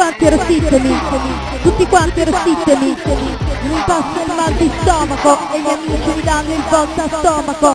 quanti arrostitemi, tutti quanti arrostitemi, mi passa il mal di stomaco e gli amici mi danno il volta a stomaco.